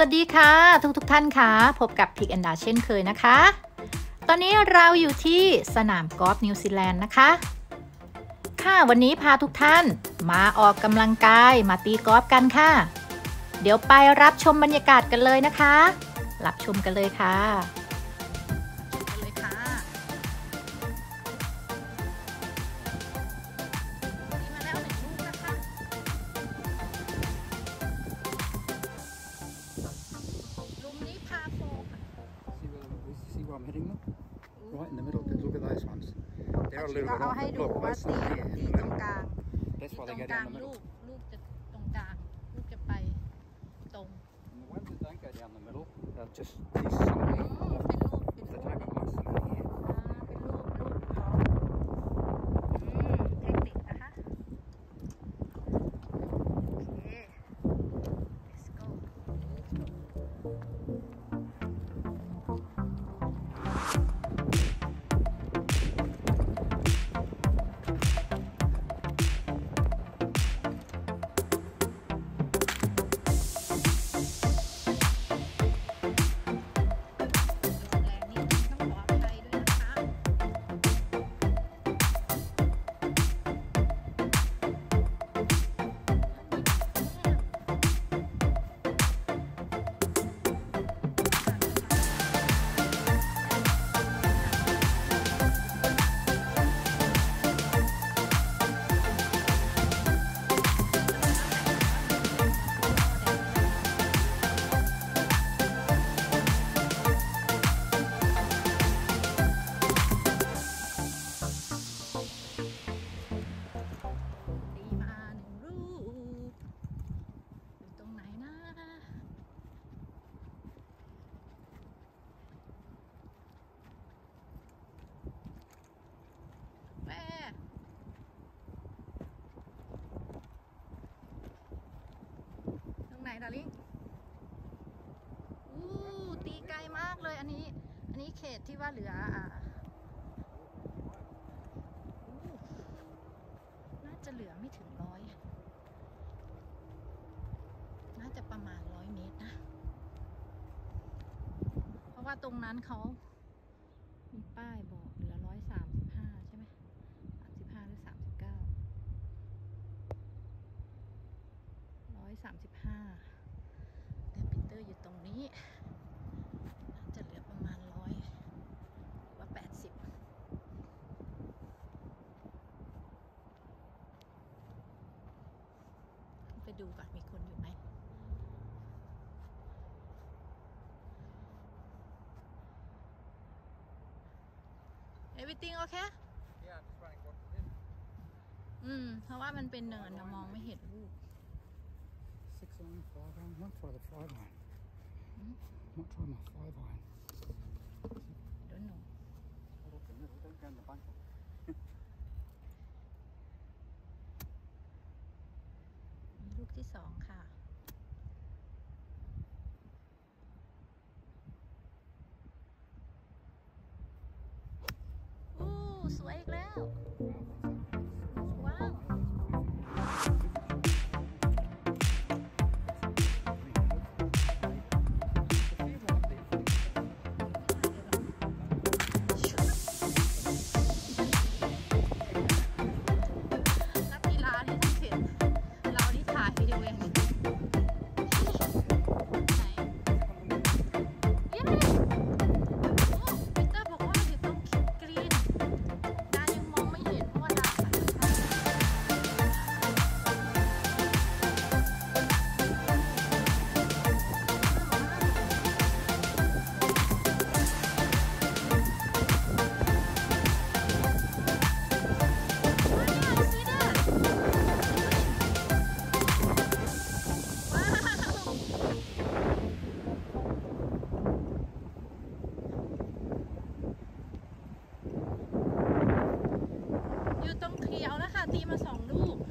วัสดีค่ะทุกท่านค่ะพบกับพิกแอนดาเช่นเคยนะคะตอนนี้เราอยู่ที่สนามกอล์ฟนิวซีแลนด์นะคะค่ะวันนี้พาทุกท่านมาออกกำลังกายมาตีกอล์ฟกันค่ะเดี๋ยวไปรับชมบรรยากาศกันเลยนะคะรับชมกันเลยค่ะ I'm hitting them right in the middle. Look at those ones. They're a little bit off. ให้ดูว่าตีตรงกลาง That's why they go down the middle. ลูกจะตรงกลางลูกจะไปตรง And the ones that don't go down the middle, they'll just miss something off the table. Nice and here. เป็นลูกเทคนิคนะคะโอเค let's goไหนดาริ่งตีไกลมากเลยอันนี้เขตที่ว่าเหลือน่าจะเหลือไม่ถึง100น่าจะประมาณ100 เมตรนะเพราะว่าตรงนั้นเขามีป้ายบอกเหลือ135ใช่ไหม35หรือ39 135แต่ปีเตอร์อยู่ตรงนี้น่าจะเหลือประมาณ100หรือว่า80ไปดูก่อนมีคนอยู่ไหม Everything okay? Yeah, I'm just running what it is. เพราะว่ามันเป็นเนินนะมองไม่เห็นลูก 6 iron, 5 iron. Might try the 5 iron. Might try my 5 iron. I don't know. Hold up the middle. Don't go in the bunker. ลูกที่2ค่ะสวยอีกแล้วว้าวนักกีฬาที่ต้องเห็นเรานี่ถ่ายวิดีโอเองตีมา2 ลูก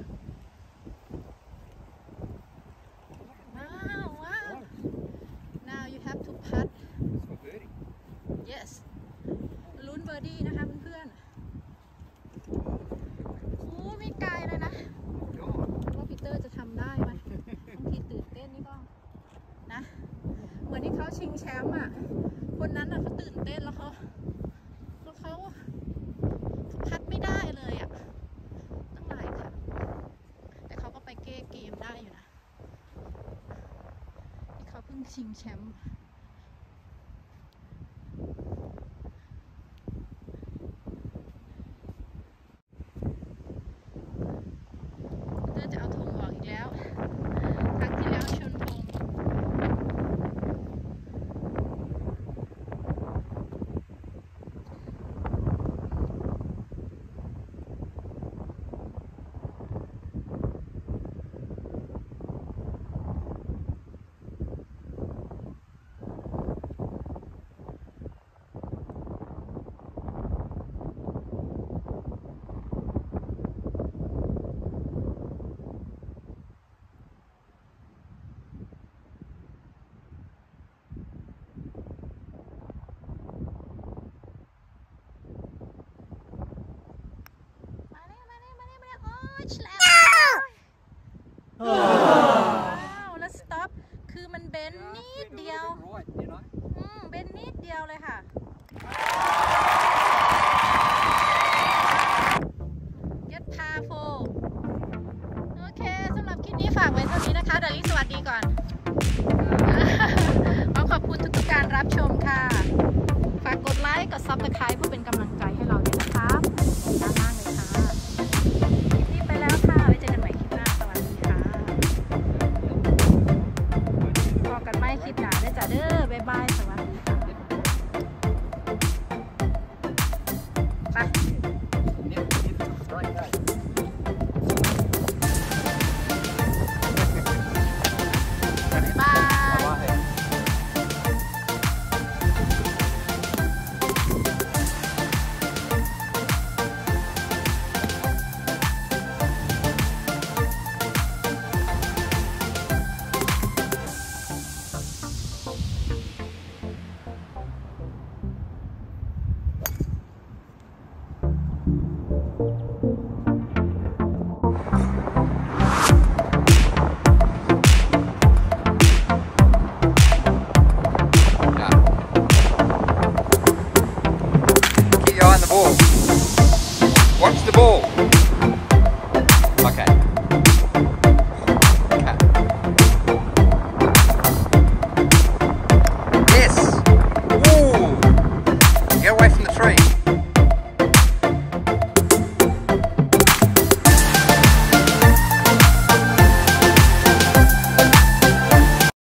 ว้าว now you have to putt yes ลุ้นเบอร์ดี้นะคะเพื่อนๆไม่ไกลเลยนะว่าปีเตอร์จะทำได้ไหมบางทีตื่นเต้นนี่ก็นะตื่นเต้นแล้วเขาพัดไม่ได้เลยอ่ะตั้งหลายค่ะแต่เขาก็ไปเก้เกมได้อยู่นะที่เขาเพิ่งชิงแชมป์จะเอาธงออกอีกแล้วครั้งที่แล้วชนธงแล้วสต็อปคือมันเบนนิดเดียวเบนนิดเดียวเลยค่ะเก็ตพาโฟโอเคสำหรับคลิปนี้ฝากไว้เท่านี้นะคะดาริสวัสดีก่อนขอบคุณทุกการรับชมค่ะฝากกดไลค์กดซับสไครป์เพื่อเป็นกำลังใจให้เราด้วยนะคะขอบคุณมากเลยค่ะคลิปนี้ไปแล้วค่ะไว้เจอกันใหม่คลิปหน้าสวัสดีค่ะพอกันไม่คลิปหนาด้วยจ้ะเด้อบ๊ายบายสวัสดีค่ะไปบ๊ายบาย Watch the ball.